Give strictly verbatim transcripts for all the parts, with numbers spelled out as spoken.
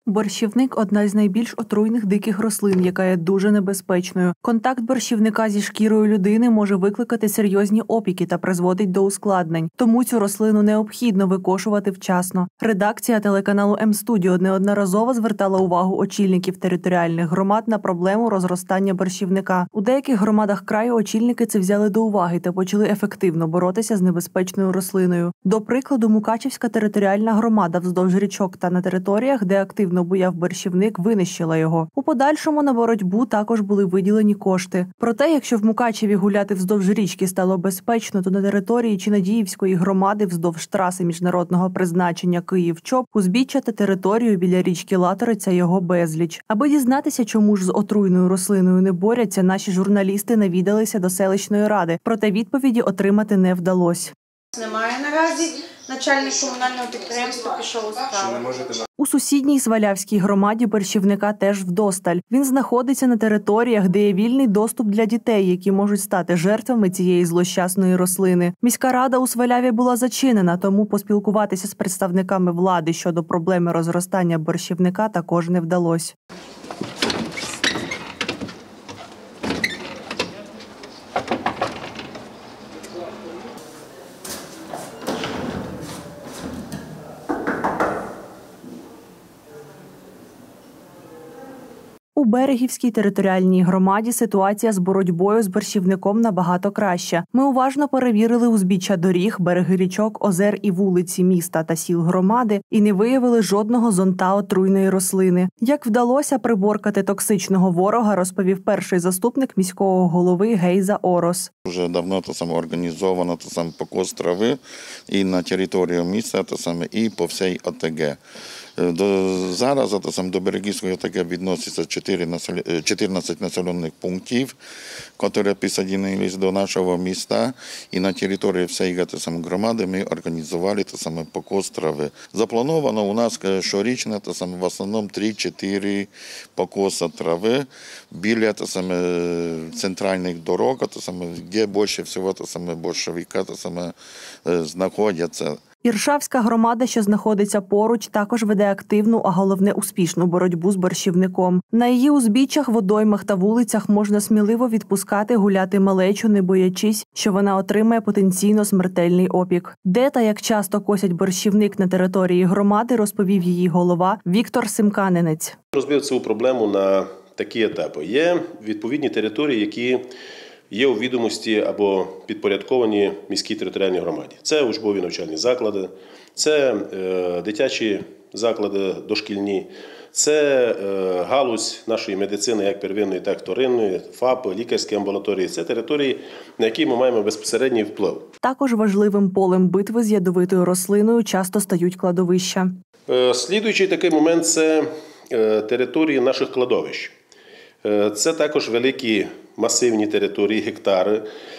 Борщівник – одна із найбільш отруйних диких рослин, яка є дуже небезпечною. Контакт борщівника зі шкірою людини може викликати серйозні опіки та призводить до ускладнень. Тому цю рослину необхідно викошувати вчасно. Редакція телеканалу М-Студіо неодноразово звертала увагу очільників територіальних громад на проблему розростання борщівника. У деяких громадах краю очільники це взяли до уваги та почали ефективно боротися з небезпечною рослиною. До прикладу, Мукачівська територіальна громада вздовж річок та на територіях, де активно буяв борщівник, винищила його. У подальшому на боротьбу також були виділені кошти. Проте, якщо в Мукачеві гуляти вздовж річки стало безпечно, то на території Чинадіївської громади вздовж траси міжнародного призначення Київ-Чоп узбіччя та територію біля річки Латориця його безліч. Аби дізнатися, чому ж з отруйною рослиною не борються, наші журналісти навідалися до селищної ради. Проте відповіді отримати не вдалося. Немає наразі. Начальник комунального підприємства пішов у справу. У сусідній Свалявській громаді борщівника теж вдосталь. Він знаходиться на територіях, де є вільний доступ для дітей, які можуть стати жертвами цієї злощасної рослини. Міська рада у Сваляві була зачинена, тому поспілкуватися з представниками влади щодо проблеми розростання борщівника також не вдалося. У Берегівській територіальній громаді ситуація з боротьбою з борщівником набагато краща. Ми уважно перевірили узбіччя доріг, береги річок, озер і вулиці міста та сіл громади і не виявили жодного зонта отруйної рослини. Як вдалося приборкати токсичного ворога, розповів перший заступник міського голови Гейза Орос. Вже давно то саме організовано то саме покос трави і на території міста, то саме і по всій ОТГ. До, зараз то саме, до Берегівської ОТГ відноситься чотирнадцять населених пунктів, які присоединились до нашого міста. І на території всієї то саме, громади ми організували то саме, покос трави. Заплановано у нас щорічно то саме, в основному три-чотири покоси трави біля то саме, центральних дорог, то саме, де більше всього то саме, борщовика то саме, знаходяться. Іршавська громада, що знаходиться поруч, також веде активну, а головне успішну боротьбу з борщівником. На її узбіччях, водоймах та вулицях можна сміливо відпускати гуляти малечу, не боячись, що вона отримає потенційно смертельний опік. Де та як часто косять борщівник на території громади, розповів її голова Віктор Симканенець. Розбив цю проблему на такі етапи. Є відповідні території, які є у відомості або підпорядковані міській територіальній громаді. Це учбові навчальні заклади, це е, дитячі заклади дошкільні, це е, галузь нашої медицини, як первинної, так і вторинної, ФАП, лікарські амбулаторії. Це території, на які ми маємо безпосередній вплив. Також важливим полем битви з ядовитою рослиною часто стають кладовища. Е, слідуючий такий момент – це е, території наших кладовищ. Е, це також великі масивні території, гектари,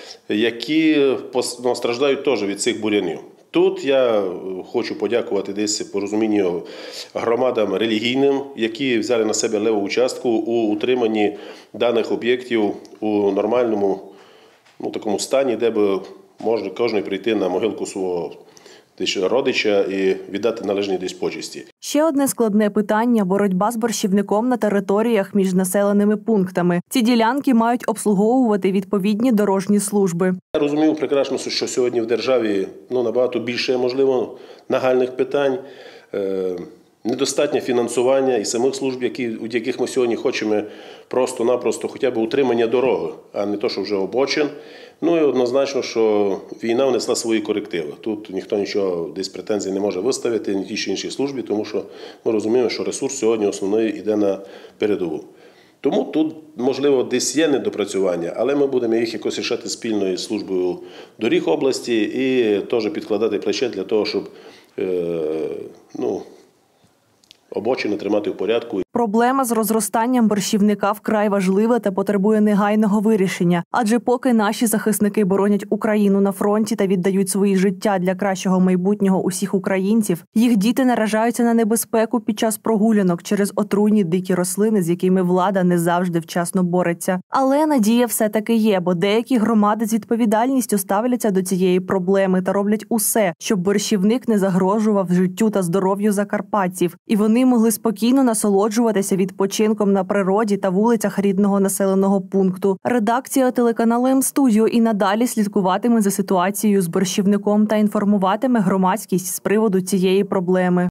які ну, страждають теж від цих бур'янів. Тут я хочу подякувати десь по розумінню громадам релігійним, які взяли на себе леву частку у утриманні даних об'єктів у нормальному ну, такому стані, де б можна кожен прийти на могилку свого родича і віддати належні десь почесті. Ще одне складне питання – боротьба з борщівником на територіях між населеними пунктами. Ці ділянки мають обслуговувати відповідні дорожні служби. Я розумію прекрасно, що сьогодні в державі ну, набагато більше, можливо, нагальних питань, е недостатнє фінансування і самих служб, які, у яких ми сьогодні хочемо просто-напросто хоча б утримання дороги, а не то, що вже обочин. Ну і однозначно, що війна внесла свої корективи. Тут ніхто нічого десь претензій не може виставити, ні тій чи іншій службі, тому що ми розуміємо, що ресурс сьогодні основний йде на передову. Тому тут, можливо, десь є недопрацювання, але ми будемо їх якось рішати спільною службою доріг області і теж підкладати плече для того, щоб е, ну, обочини тримати в порядку. Проблема з розростанням борщівника вкрай важлива та потребує негайного вирішення. Адже поки наші захисники боронять Україну на фронті та віддають свої життя для кращого майбутнього усіх українців, їх діти наражаються на небезпеку під час прогулянок через отруйні дикі рослини, з якими влада не завжди вчасно бореться. Але надія все-таки є, бо деякі громади з відповідальністю ставляться до цієї проблеми та роблять усе, щоб борщівник не загрожував життю та здоров'ю закарпатців. І вони вони могли спокійно насолоджуватися відпочинком на природі та вулицях рідного населеного пункту. Редакція телеканалу М-студіо і надалі слідкуватиме за ситуацією з борщівником та інформуватиме громадськість з приводу цієї проблеми.